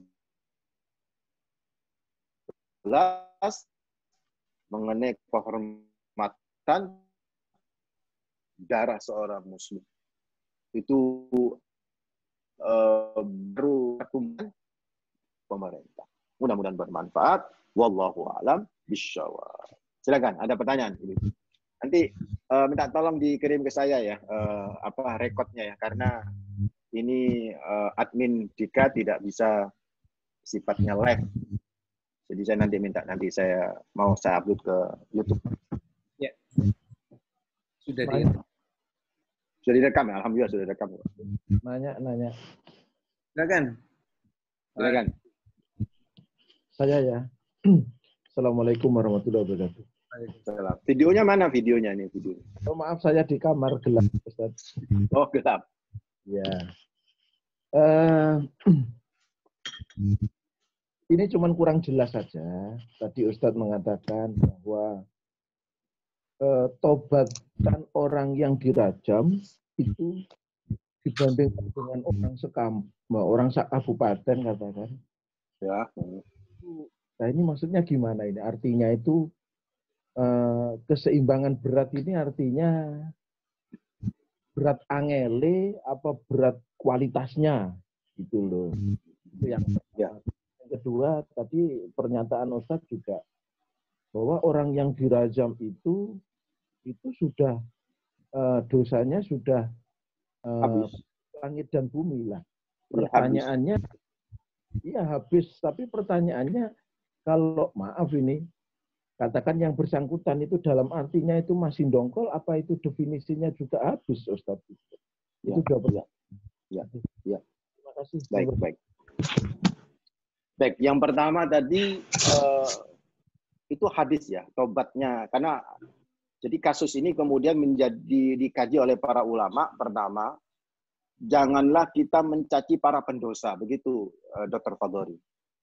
belas mengenai kehormatan darah seorang muslim. Itu uh, baru pertumbuhan pemerintah. Mudah-mudahan bermanfaat. Wallahu a'lam bishawab. Silakan, ada pertanyaan? Nanti uh, minta tolong dikirim ke saya ya, uh, apa rekodnya ya, karena ini uh, admin Dika tidak bisa sifatnya live. Jadi saya nanti minta, nanti saya mau saya upload ke YouTube. Ya. Sudah direkam. Sudah direkam ya? Alhamdulillah sudah direkam. Nanya, nanya. Silakan. Silakan. Saya ya. Assalamualaikum warahmatullahi wabarakatuh. Videonya mana videonya nih videonya? Oh, maaf, saya di kamar gelap, Ustaz. Oh, gelap. Ya. Uh, ini cuman kurang jelas saja. Tadi Ustadz mengatakan bahwa uh, tobatkan orang yang dirajam itu dibandingkan dengan orang sekam, orang sekabupaten katakan. Ya. Nah ini maksudnya gimana ini? Artinya itu uh, keseimbangan berat ini artinya berat angele apa berat kualitasnya gitu loh. Itu yang ya. Kedua, tadi pernyataan Ustadz juga bahwa orang yang dirajam itu itu sudah uh, dosanya sudah uh, langit dan bumi lah. Pertanyaannya, iya habis. Tapi pertanyaannya, kalau maaf ini, katakan yang bersangkutan itu dalam artinya itu masih dongkol, apa itu definisinya juga habis, Ustadz? Ya, itu sudah ya, ya, ya. Terima kasih. Baik, baik. Baik, yang pertama tadi uh, itu hadis ya, tobatnya. Karena jadi kasus ini kemudian menjadi dikaji oleh para ulama. Pertama, janganlah kita mencaci para pendosa, begitu uh, Dokter Fadhori.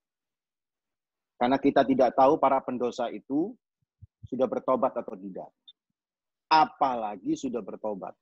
Karena kita tidak tahu para pendosa itu sudah bertobat atau tidak. Apalagi sudah bertobat.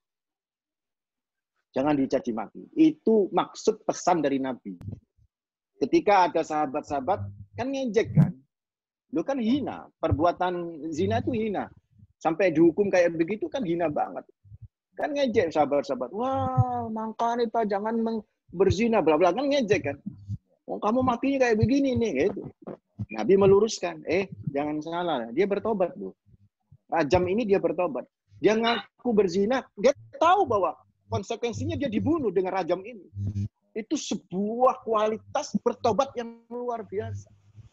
Jangan dicaci maki. Itu maksud pesan dari Nabi. Ketika ada sahabat-sahabat, kan ngejek kan. Lu kan hina. Perbuatan zina itu hina. Sampai dihukum kayak begitu kan hina banget. Kan ngejek sahabat-sahabat. Wah, makanya Pak jangan berzina. Bla bla kan ngejek kan. Oh, kamu matinya kayak begini nih. Gitu. Nabi meluruskan. Eh, jangan salah. Dia bertobat. Bu. Rajam ini dia bertobat. Dia ngaku berzina. Dia tahu bahwa konsekuensinya dia dibunuh dengan rajam ini. Itu sebuah kualitas bertobat yang luar biasa.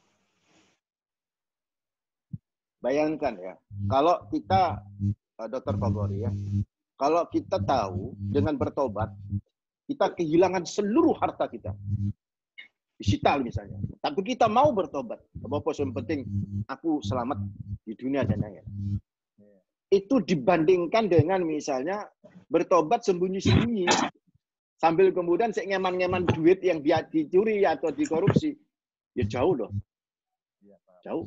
Bayangkan ya, kalau kita, Dokter Fadhori ya, kalau kita tahu dengan bertobat, kita kehilangan seluruh harta kita. Disita misalnya. Tapi kita mau bertobat. Bapak yang penting aku selamat di dunia dan akhirat. Itu dibandingkan dengan misalnya bertobat sembunyi-sembunyi. Sambil kemudian saya ngeman-ngeman duit yang dia dicuri atau dikorupsi. Ya jauh loh. Jauh.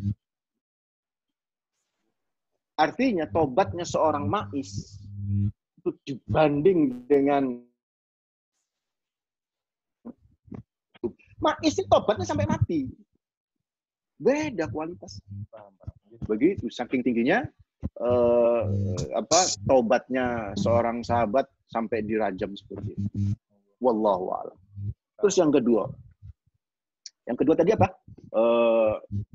Artinya tobatnya seorang ma'is itu dibanding dengan ma'is itu tobatnya sampai mati. Beda kualitas. Begitu saking tingginya eh, apa tobatnya seorang sahabat sampai dirajam seperti itu. Wallahu a'lam. Terus yang kedua. Yang kedua tadi apa? Eh,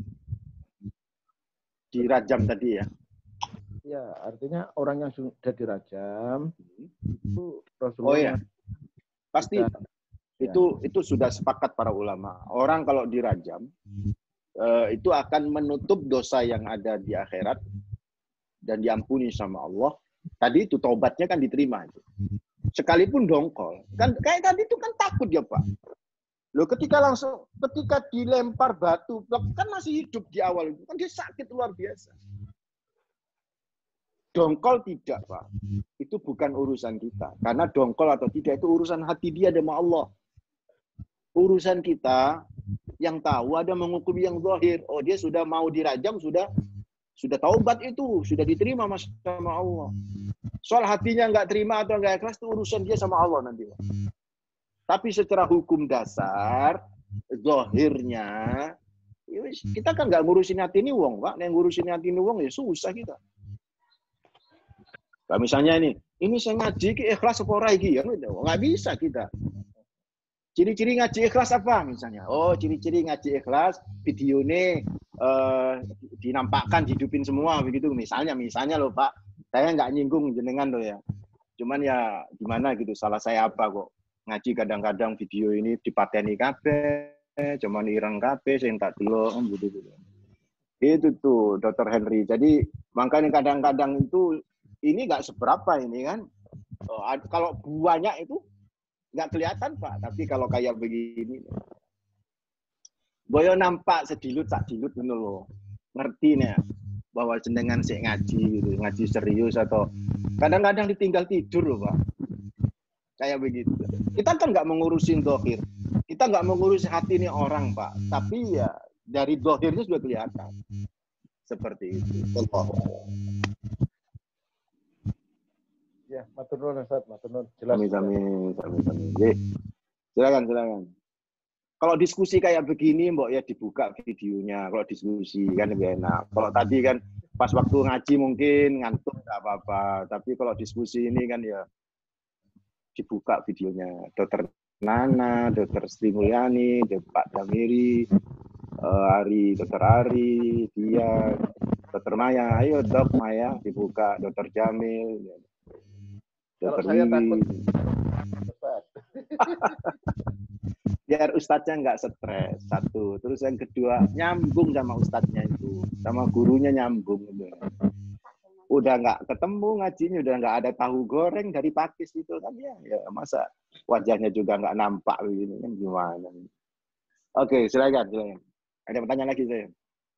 dirajam tadi ya. Ya, artinya orang yang sudah dirajam itu Rasulullah. Oh ya. Pasti sudah, itu ya. itu sudah sepakat para ulama. Orang kalau dirajam eh, itu akan menutup dosa yang ada di akhirat dan diampuni sama Allah. Tadi itu taubatnya kan diterima itu. Sekalipun dongkol. Kan kayak tadi itu kan takut ya, Pak. Loh ketika langsung ketika dilempar batu, kan masih hidup di awal itu. Kan dia sakit luar biasa. Dongkol tidak, Pak. Itu bukan urusan kita. Karena dongkol atau tidak itu urusan hati dia sama Allah. Urusan kita yang tahu ada menghukumi yang zahir. Oh, dia sudah mau dirajam, sudah sudah taubat itu, sudah diterima sama Allah. Soal hatinya nggak terima atau nggak ikhlas itu urusan dia sama Allah nanti. Tapi secara hukum dasar, zahirnya, kita kan nggak ngurusin hati ini wong, Pak. Yang ngurusin hati ini wong ya susah kita. Nah, misalnya ini, ini saya ngaji ke ikhlas apa ora iki ya, nggak bisa kita. Ciri-ciri ngaji ikhlas apa misalnya? Oh, ciri-ciri ngaji ikhlas, video ini uh, dinampakkan, dihidupin semua begitu. Misalnya, misalnya loh Pak, saya nggak nyinggung jenengan loh ya. Cuman ya gimana gitu, salah saya apa kok. Ngaji kadang-kadang video ini dipateni kabeh, cuman ireng kabeh, saya tak delok gitu. Itu tuh Dokter Henry. Jadi makanya kadang-kadang itu ini nggak seberapa ini kan. Oh, kalau banyak itu nggak kelihatan Pak, tapi kalau kayak begini, boyo nampak sedilut sak dilut ngono lho. Ngerti nih bahwa jenengan sik ngaji gitu, ngaji serius atau kadang-kadang ditinggal tidur loh Pak. Kayak begitu. Kita kan nggak mengurusin dohir, kita nggak mengurusi hati ini orang Pak, tapi ya dari dohirnya sudah kelihatan. Seperti itu. Ya, matur nuwun Ustaz, matur nuwun. Jelas. Amin, amin, amin, amin. Silakan, silakan. Kalau diskusi kayak begini, mbok ya dibuka videonya. Kalau diskusi kan lebih enak. Kalau tadi kan pas waktu ngaji mungkin ngantuk nggak apa-apa. Tapi kalau diskusi ini kan ya dibuka videonya. Dokter Nana, Dokter Sri Mulyani, Pak Damiri, uh, Ari, Dokter Ari, dia, Dokter Maya. Ayo Dok Maya dibuka. Dokter Jamil. Kalau Dokter saya Wiwi. takut Biar ustadznya nggak stres, satu. Terus yang kedua, nyambung sama ustadznya itu. Sama gurunya nyambung. Gitu. Udah nggak ketemu ngajinya, udah nggak ada tahu goreng dari pakis itu kan ya. Ya masa wajahnya juga nggak nampak begini kan gimana. Oke, silakan, silakan. Ada pertanyaan lagi saya?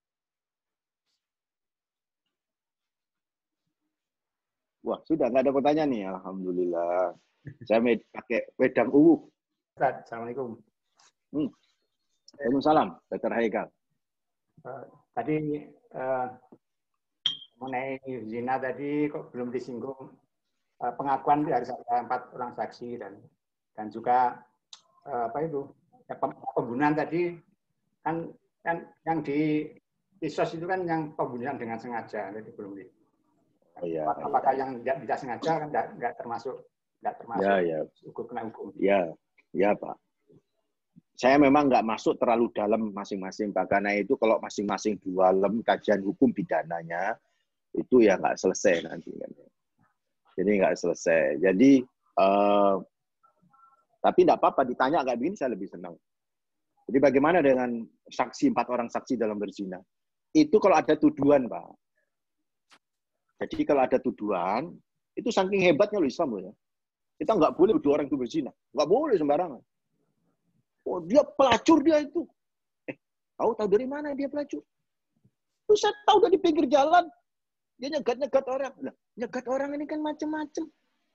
Wah, sudah nggak ada pertanyaan nih. Alhamdulillah. Saya pakai wedang uwu. Assalamualaikum. Hmm. Waalaikumsalam, Dokter Haikal. Uh, tadi uh, mengenai zina tadi kok belum disinggung. Uh, pengakuan harus ada empat orang saksi dan dan juga uh, apa itu ya, pembunuhan tadi kan kan yang di kisos itu kan yang pembunuhan dengan sengaja, jadi belum di. Oh, ya, apakah ya. yang tidak, tidak sengaja kan tidak, tidak termasuk tidak termasuk ya, ya. hukum kena hukum. Ya, ya Pak. Saya memang nggak masuk terlalu dalam masing-masing Pak, karena itu kalau masing-masing dalam kajian hukum pidananya itu ya nggak selesai nanti kan. Jadi nggak selesai. Jadi uh, tapi nggak apa-apa ditanya nggak begini saya lebih senang. Jadi bagaimana dengan saksi empat orang saksi dalam berzina? Itu kalau ada tuduhan Pak. Jadi kalau ada tuduhan, itu saking hebatnya loh Islam loh ya. Kita nggak boleh dua orang itu berzina. Nggak boleh sembarangan. Oh dia pelacur dia itu. Eh, tahu tahu dari mana dia pelacur? Itu saya tahu dari pinggir jalan. Dia nyegat-nyegat orang. Nah, nyegat orang ini kan macam-macam.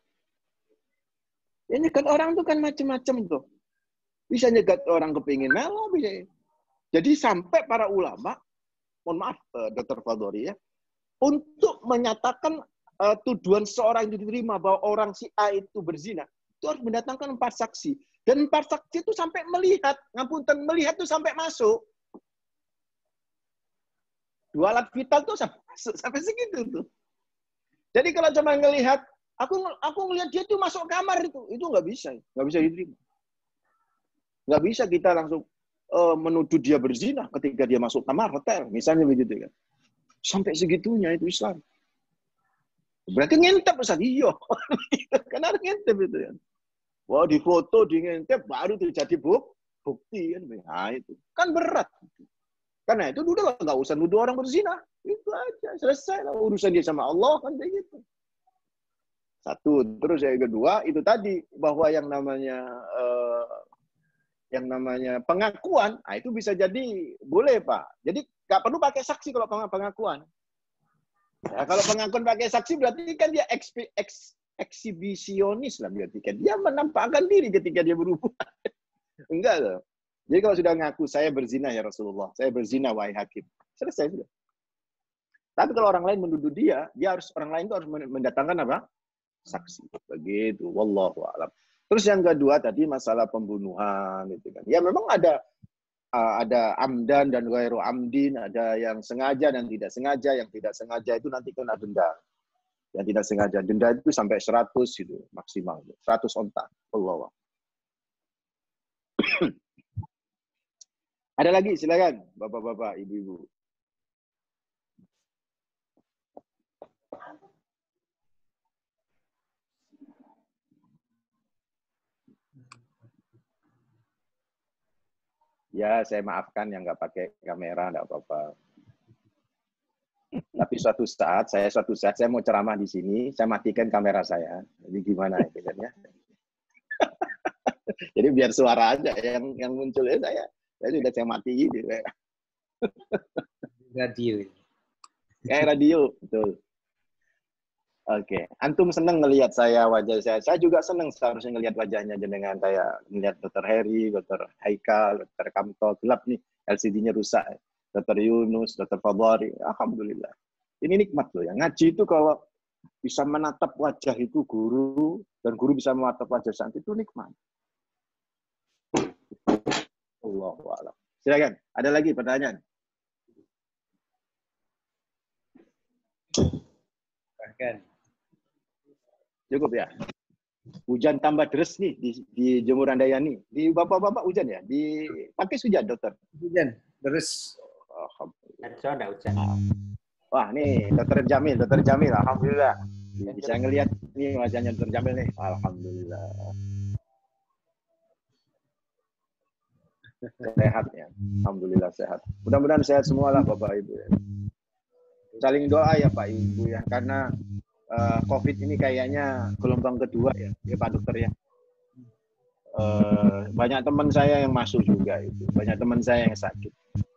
Ya nyegat orang itu kan macam-macam tuh. Bisa nyegat orang kepingin melo, bisa. Jadi sampai para ulama, mohon maaf Dokter Fadhori ya, untuk menyatakan uh, tuduhan seorang itu diterima bahwa orang si A itu berzina, itu harus mendatangkan empat saksi. Dan empat saksi itu sampai melihat, ngapunten, melihat itu sampai masuk. Dua alat vital itu sampai masuk, sampai segitu tuh. Jadi kalau cuma ngelihat, aku aku ngelihat dia tuh masuk kamar itu, itu nggak bisa, nggak bisa diterima. Nggak bisa kita langsung uh, menuduh dia berzina ketika dia masuk kamar hotel, misalnya begitu kan. Sampai segitunya itu Islam. Berarti ngintip Ustaz. Iya. Karena ada ngintip itu kan. Wah, di foto, di ngintip, baru terjadi bukti kan. Nah, itu. Kan berat. Karena itu udah nggak usah nuduh orang berzina. Itu aja. Selesai lah urusan dia sama Allah kan kayak gitu. Satu. Terus yang kedua, itu tadi. Bahwa yang namanya uh, yang namanya pengakuan, nah itu bisa jadi boleh Pak. Jadi nggak perlu pakai saksi kalau pengakuan. Ya, kalau pengakuan pakai saksi berarti kan dia eks, eks, eksibisionis lah berarti kan. Dia menampakkan diri ketika dia berhubungan. Enggak loh. Jadi kalau sudah ngaku saya berzina ya Rasulullah, saya berzina wahai hakim. Selesai sudah. Tapi kalau orang lain menuduh dia, dia harus orang lain itu harus mendatangkan apa? Saksi. Begitu. Wallahu a'lam. Terus yang kedua tadi masalah pembunuhan itu kan. Ya memang ada Uh, ada amdan dan ghairu amdin, ada yang sengaja dan tidak sengaja. Yang tidak sengaja itu nanti kena denda. Yang tidak sengaja denda itu sampai seratus itu maksimal, seratus onta. Allah. Ada lagi, silakan Bapak-bapak, Ibu-ibu. Ya, saya maafkan yang nggak pakai kamera, nggak apa-apa. Tapi suatu saat, saya suatu saat saya mau ceramah di sini, saya matikan kamera saya. Jadi gimana itu kan ya? Jadi biar suara aja yang yang muncul ya saya, saya sudah saya mati gitu. Radio. Kayak radio, betul. Oke, antum seneng ngelihat saya, wajah saya. Saya juga seneng seharusnya ngelihat wajahnya jenengan. Saya melihat dokter Heri, dokter Haikal, dokter Kamto, gelap nih, L C D-nya rusak. dokter Yunus, dokter Fadhari, alhamdulillah. Ini nikmat loh ya. Ngaji itu kalau bisa menatap wajah itu guru, dan guru bisa menatap wajah santri itu nikmat. Allahu a'lam. Silakan, ada lagi pertanyaan? Bahkan. Cukup ya. Hujan tambah deres nih di, di Jemur Andayani. Di bapak-bapak hujan ya? Di Pakis hujan, dokter? Hujan, deres. Nerjo enggak hujan. Wah, nih dokter Jamil, dokter Jamil, alhamdulillah. Bisa ngelihat nih wajahnya dokter Jamil nih. Alhamdulillah. Sehat ya. Alhamdulillah sehat. Mudah-mudahan sehat semua lah Bapak Ibu ya. Saling doa ya Pak Ibu ya, karena Uh, COVID ini kayaknya gelombang kedua ya, ya Pak Dokter ya. Uh, banyak teman saya yang masuk juga itu, banyak teman saya yang sakit.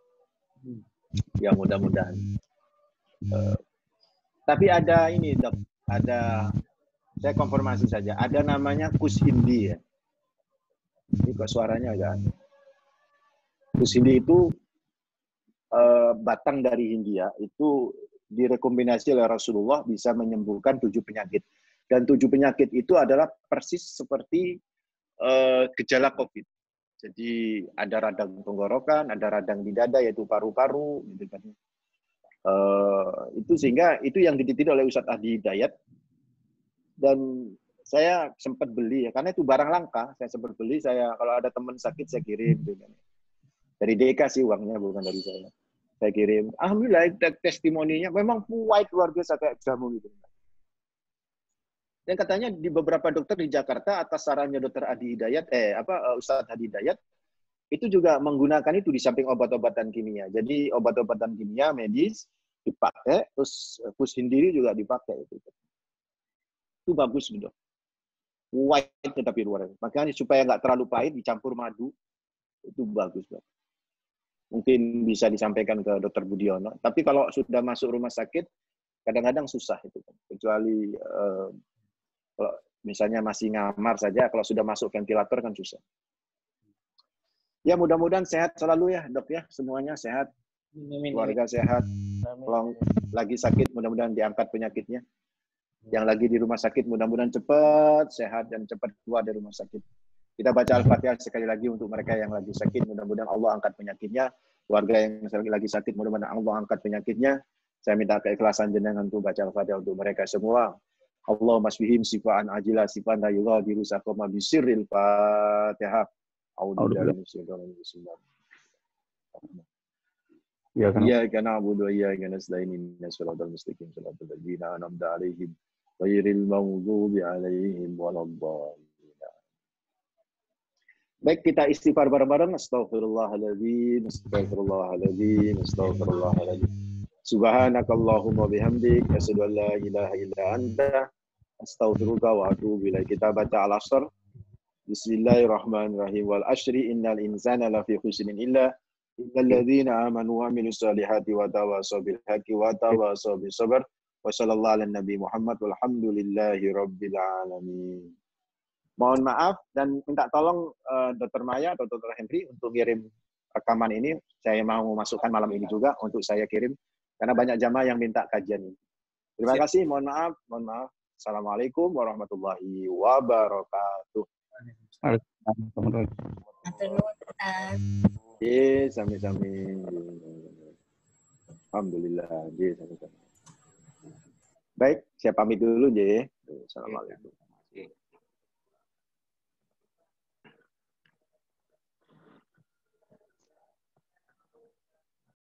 Ya mudah-mudahan. Uh, tapi ada ini dok, ada saya konfirmasi saja, ada namanya Kus Hindi ya. Ini kok suaranya agak aneh. Kus Hindi itu uh, batang dari Hindia itu direkomendasi oleh Rasulullah bisa menyembuhkan tujuh penyakit. Dan tujuh penyakit itu adalah persis seperti uh, gejala COVID. Jadi ada radang tenggorokan, ada radang di dada yaitu paru-paru, gitu kan. Uh, itu sehingga itu yang dititik oleh Ustadz Adi Hidayat. Dan saya sempat beli ya, karena itu barang langka. Saya sempat beli, saya kalau ada teman sakit saya kirim. Gitu kan. Dari D K sih uangnya, bukan dari saya. Saya kirim. Alhamdulillah testimoninya memang white luar biasa kayak jamu gitu. Dan katanya di beberapa dokter di Jakarta atas sarannya dokter Adi Hidayat, eh apa Ustadz Adi Hidayat itu juga menggunakan itu di samping obat-obatan kimia. Jadi obat-obatan kimia medis dipakai, terus Kus Hindi juga dipakai itu. Itu bagus gitu. White tetapi luar biasa. Makanya supaya nggak terlalu pahit dicampur madu itu bagus dok. Mungkin bisa disampaikan ke dokter Budiono. Tapi kalau sudah masuk rumah sakit, kadang-kadang susah itu. Kecuali eh, kalau misalnya masih ngamar saja, kalau sudah masuk ventilator kan susah. Ya mudah-mudahan sehat selalu ya dok ya, semuanya sehat, keluarga sehat. Kalau lagi sakit, mudah-mudahan diangkat penyakitnya. Yang lagi di rumah sakit, mudah-mudahan cepat sehat dan cepat keluar dari rumah sakit. Kita baca Al-Fatihah sekali lagi untuk mereka yang lagi sakit. Mudah-mudahan Allah angkat penyakitnya. Keluarga yang lagi sakit, mudah-mudahan Allah angkat penyakitnya. Saya minta keikhlasan jenengan untuk baca Al-Fatihah untuk mereka semua. Allahumma asbihim sifaan ajilah sifaan dayullah dirusakoma bisirril Fatihah. A'udzubillahi minasyaitonir rajim. Iyyaka na'budu wa iyyaka nasta'in ihdinas siratal mustaqim siratal ladzina an'amta 'alaihim ghairil maghdubi 'alaihim waladdallin. Baik, kita istighfar bareng-bareng. Astaghfirullahaladzim, astaghfirullahaladzim, astaghfirullahaladzim. Subhanakallahumma bihamdik, asyhadu an la ilaha illa anta, astaghfiruka wa atubu ilaik. Kita baca Al-Asr. Bismillahirrahmanirrahim. Wal ashri innal insana lafi khusrin illa illal ladzina amanu wa amilus solihati wa tawasaw bil haqqi wa tawasaw bis sabr Wassallallahu ala Nabi Muhammad walhamdulillahi rabbil alamin. Mohon maaf dan minta tolong uh, Dokter Maya atau Dokter Henry untuk kirim rekaman ini. Saya mau masukkan malam ini juga untuk saya kirim karena banyak jamaah yang minta kajian ini. Terima Siap. kasih, mohon maaf, mohon maaf. Assalamualaikum warahmatullahi wabarakatuh. Matur nuwun, Ustaz. Yes, sami-sami. Alhamdulillah, yes, sami-sami. Baik, saya pamit dulu, J. Assalamualaikum.